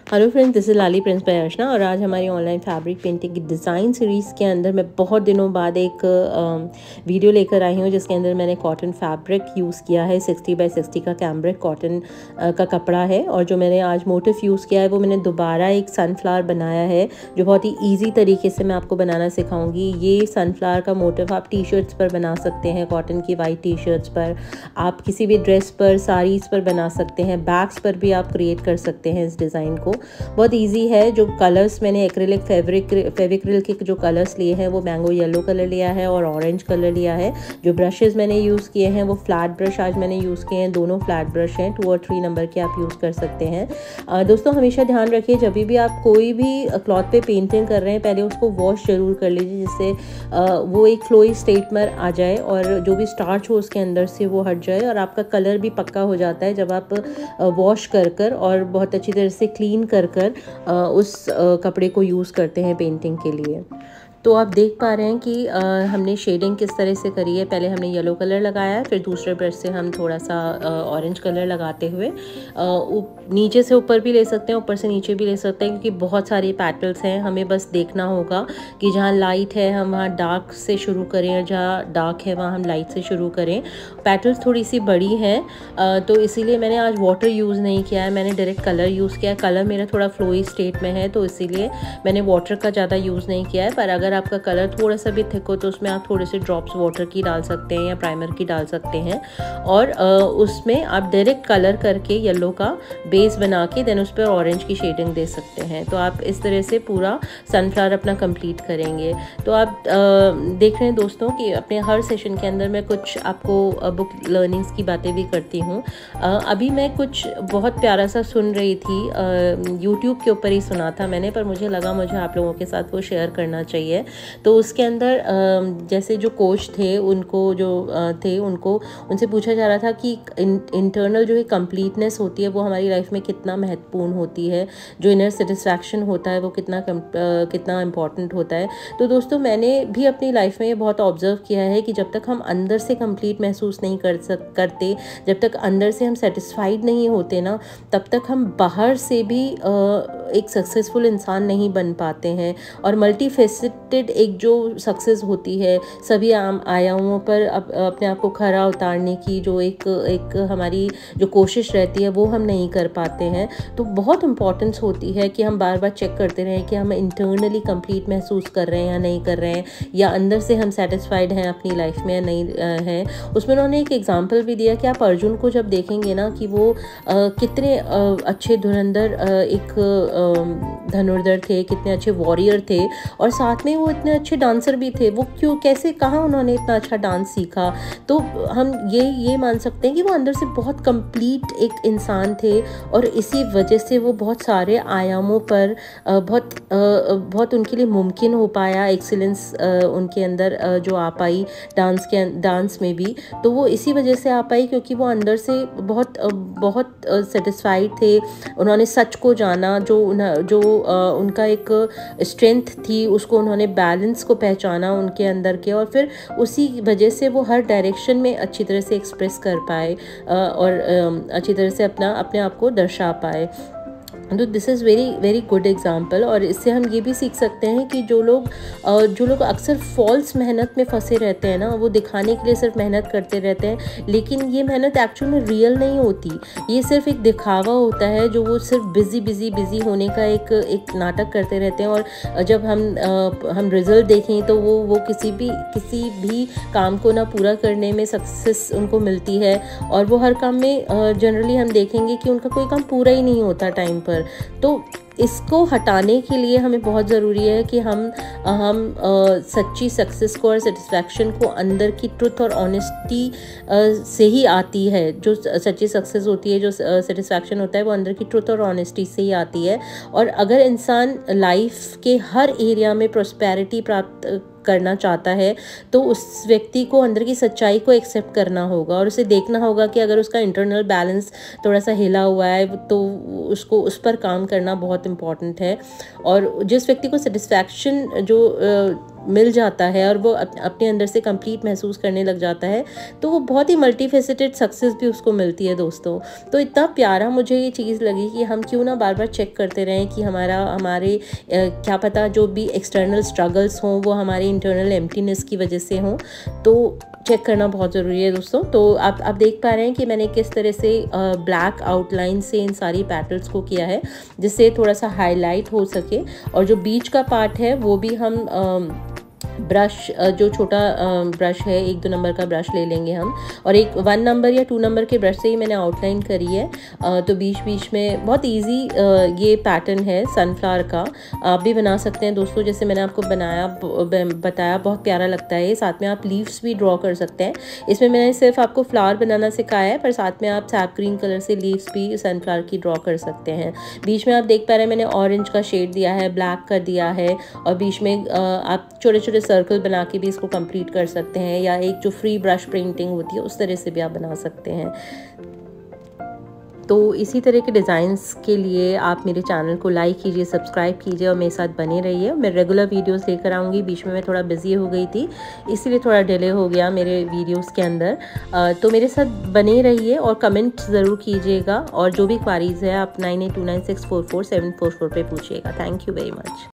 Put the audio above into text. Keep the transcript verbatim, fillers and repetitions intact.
Hello friends, this is Lali Prince by Archana और आज हमारी ऑनलाइन फैब्रिक पेंटिंग की डिज़ाइन सीरीज़ के अंदर मैं बहुत दिनों बाद एक आ, वीडियो लेकर आई हूँ जिसके अंदर मैंने कॉटन फैब्रिक यूज़ किया है। सिक्सटी बाई सिक्सटी का कैम्ब्रिक कॉटन का कपड़ा है और जो मैंने आज मोटिव यूज़ किया है वो मैंने दोबारा एक सनफ्लावर बनाया है जो बहुत ही ईजी तरीके से मैं आपको बनाना सिखाऊंगी। ये सनफ्लावर का मोटिव आप टी शर्ट्स पर बना सकते हैं, कॉटन की वाइट टी शर्ट्स पर, आप किसी भी ड्रेस पर, साड़ीज़ पर बना सकते हैं, बैग्स पर भी आप क्रिएट कर सकते हैं इस डिज़ाइन को। बहुत इजी है। जो कलर्स मैंने एक्रिलिक फैब्रिक फेविक्रिल के जो कलर्स लिए हैं वो मैंगो येलो कलर लिया है और ऑरेंज कलर लिया है। जो ब्रशेस मैंने यूज़ किए हैं वो फ्लैट ब्रश आज मैंने यूज़ किए हैं, दोनों फ्लैट ब्रश हैं, टू और थ्री नंबर के आप यूज़ कर सकते हैं। आ, दोस्तों हमेशा ध्यान रखिए जब भी आप कोई भी क्लॉथ पे पेंटिंग कर रहे हैं पहले उसको वॉश जरूर कर लीजिए जिससे वो एक फ्लोई स्टेट में आ जाए और जो भी स्टार्च हो उसके अंदर से वो हट जाए और आपका कलर भी पक्का हो जाता है जब आप वॉश कर कर और बहुत अच्छी तरह से क्लीन कर कर उस कपड़े को यूज़ करते हैं पेंटिंग के लिए। तो आप देख पा रहे हैं कि आ, हमने शेडिंग किस तरह से करी है। पहले हमने येलो कलर लगाया, फिर दूसरे ब्रश से हम थोड़ा सा ऑरेंज कलर लगाते हुए आ, नीचे से ऊपर भी ले सकते हैं, ऊपर से नीचे भी ले सकते हैं क्योंकि बहुत सारे पैटल्स हैं। हमें बस देखना होगा कि जहाँ लाइट है हम वहाँ डार्क से शुरू करें और जहाँ डार्क है वहाँ हम लाइट से शुरू करें। पैटल्स थोड़ी सी बड़ी हैं तो इसीलिए मैंने आज वाटर यूज़ नहीं किया है, मैंने डायरेक्ट कलर यूज़ किया है। कलर मेरा थोड़ा फ्लोई स्टेट में है तो इसीलिए मैंने वाटर का ज़्यादा यूज़ नहीं किया है। पर अगर आपका कलर थोड़ा सा भी थिक हो तो उसमें आप थोड़े से ड्रॉप्स वाटर की डाल सकते हैं या प्राइमर की डाल सकते हैं और उसमें आप डायरेक्ट कलर करके येलो का बेस बना के देन उस पर ऑरेंज की शेडिंग दे सकते हैं। तो आप इस तरह से पूरा सनफ्लावर अपना कंप्लीट करेंगे। तो आप देख रहे हैं दोस्तों कि अपने हर सेशन के अंदर मैं कुछ आपको बुक लर्निंग्स की बातें भी करती हूँ। अभी मैं कुछ बहुत प्यारा सा सुन रही थी, यूट्यूब के ऊपर ही सुना था मैंने, पर मुझे लगा मुझे आप लोगों के साथ वो शेयर करना चाहिए। तो उसके अंदर जैसे जो कोच थे उनको जो थे उनको उनसे पूछा जा रहा था कि इंटरनल जो है कंप्लीटनेस होती है वो हमारी लाइफ में कितना महत्वपूर्ण होती है, जो इनर सेटिस्फैक्शन होता है वो कितना कितना इम्पॉर्टेंट होता है। तो दोस्तों मैंने भी अपनी लाइफ में ये बहुत ऑब्जर्व किया है कि जब तक हम अंदर से कंप्लीट महसूस नहीं कर सक करते, जब तक अंदर से हम सेटिस्फाइड नहीं होते ना, तब तक हम बाहर से भी एक सक्सेसफुल इंसान नहीं बन पाते हैं। और मल्टी फेसेटेड एक जो सक्सेस होती है, सभी आम आयामों पर अप, अपने आप को खरा उतारने की जो एक एक हमारी जो कोशिश रहती है वो हम नहीं कर पाते हैं। तो बहुत इम्पॉर्टेंस होती है कि हम बार बार चेक करते रहें कि हम इंटरनली कंप्लीट महसूस कर रहे हैं या नहीं कर रहे हैं, या अंदर से हम सेटिस्फाइड हैं अपनी लाइफ में या नहीं हैं। उसमें उन्होंने एक एग्जाम्पल भी दिया कि आप अर्जुन को जब देखेंगे ना कि वो आ, कितने आ, अच्छे धुरंधर एक धनुर्धर थे, कितने अच्छे वॉरियर थे और साथ में वो इतने अच्छे डांसर भी थे। वो क्यों, कैसे, कहाँ उन्होंने इतना अच्छा डांस सीखा? तो हम ये ये मान सकते हैं कि वो अंदर से बहुत कंप्लीट एक इंसान थे और इसी वजह से वो बहुत सारे आयामों पर बहुत बहुत उनके लिए मुमकिन हो पाया, एक्सीलेंस उनके अंदर जो आ पाई डांस के डांस में भी। तो वो इसी वजह से आ पाई क्योंकि वो अंदर से बहुत बहुत सेटिस्फाइड थे। उन्होंने सच को जाना, जो जो उनका एक स्ट्रेंथ थी उसको उन्होंने बैलेंस को पहचाना उनके अंदर के, और फिर उसी वजह से वो हर डायरेक्शन में अच्छी तरह से एक्सप्रेस कर पाए और अच्छी तरह से अपना अपने आप को दर्शा पाए। तो this is very very good example. और इससे हम ये भी सीख सकते हैं कि जो लोग जो लोग अक्सर फॉल्स मेहनत में फंसे रहते हैं ना, वो दिखाने के लिए सिर्फ मेहनत करते रहते हैं, लेकिन ये मेहनत एक्चुअल में रियल नहीं होती। ये सिर्फ एक दिखावा होता है जो वो सिर्फ बिजी बिजी बिजी होने का एक एक नाटक करते रहते हैं। और जब हम हम रिजल्ट देखें तो वो वो किसी भी किसी भी काम को ना पूरा करने में सक्सेस उनको मिलती है और वो हर काम में जनरली हम देखेंगे कि उनका कोई काम पूरा ही नहीं होता टाइम पर। तो इसको हटाने के लिए हमें बहुत ज़रूरी है कि हम हम आ, सच्ची सक्सेस को और सेटिस्फैक्शन को अंदर की ट्रुथ और ऑनेस्टी से ही आती है। जो सच्ची सक्सेस होती है, जो सेटिस्फैक्शन होता है, वो अंदर की ट्रुथ और ऑनेस्टी से ही आती है। और अगर इंसान लाइफ के हर एरिया में प्रॉस्पेरिटी प्राप्त करना चाहता है तो उस व्यक्ति को अंदर की सच्चाई को एक्सेप्ट करना होगा और उसे देखना होगा कि अगर उसका इंटरनल बैलेंस थोड़ा सा हिला हुआ है तो उसको उस पर काम करना बहुत इम्पॉर्टेंट है। और जिस व्यक्ति को सेटिस्फैक्शन जो मिल जाता है और वो अपने अंदर से कंप्लीट महसूस करने लग जाता है, तो वो बहुत ही मल्टी फेसेटेड सक्सेस भी उसको मिलती है दोस्तों। तो इतना प्यारा मुझे ये चीज़ लगी कि हम क्यों ना बार बार चेक करते रहें कि हमारा हमारे आ, क्या पता जो भी एक्सटर्नल स्ट्रगल्स हों वो हमारे इंटरनल एम्प्टीनेस की वजह से हों, तो चेक करना बहुत ज़रूरी है दोस्तों। तो आप आप देख पा रहे हैं कि मैंने किस तरह से ब्लैक आउटलाइन से इन सारी पैटर्न्स को किया है जिससे थोड़ा सा हाईलाइट हो सके, और जो बीच का पार्ट है वो भी हम आ, ब्रश, जो छोटा ब्रश है एक दो नंबर का ब्रश ले लेंगे हम, और एक वन नंबर या टू नंबर के ब्रश से ही मैंने आउटलाइन करी है। तो बीच बीच में बहुत इजी ये पैटर्न है सनफ्लावर का, आप भी बना सकते हैं दोस्तों। जैसे मैंने आपको बनाया बताया बहुत प्यारा लगता है। साथ में आप लीव्स भी ड्रॉ कर सकते हैं। इसमें मैंने सिर्फ आपको फ्लावर बनाना सिखाया है, पर साथ में आप सैप ग्रीन कलर से लीव्स भी सनफ्लावर की ड्रॉ कर सकते हैं। बीच में आप देख पा रहे हैं मैंने ऑरेंज का शेड दिया है, ब्लैक कर दिया है, और बीच में आप छोटे छोटे सर्कल बना के भी इसको कंप्लीट कर सकते हैं, या एक जो फ्री ब्रश पेंटिंग होती है उस तरह से भी आप बना सकते हैं। तो इसी तरह के डिज़ाइंस के लिए आप मेरे चैनल को लाइक कीजिए, सब्सक्राइब कीजिए और मेरे साथ बने रहिए। मैं रेगुलर वीडियोस लेकर आऊँगी। बीच में मैं थोड़ा बिजी हो गई थी, इसीलिए थोड़ा डिले हो गया मेरे वीडियोस के अंदर। तो मेरे साथ बने रहिए और कमेंट ज़रूर कीजिएगा, और जो भी क्वारीज़ है आप nine eight two nine six four four seven four four पे पूछिएगा। Thank you very much.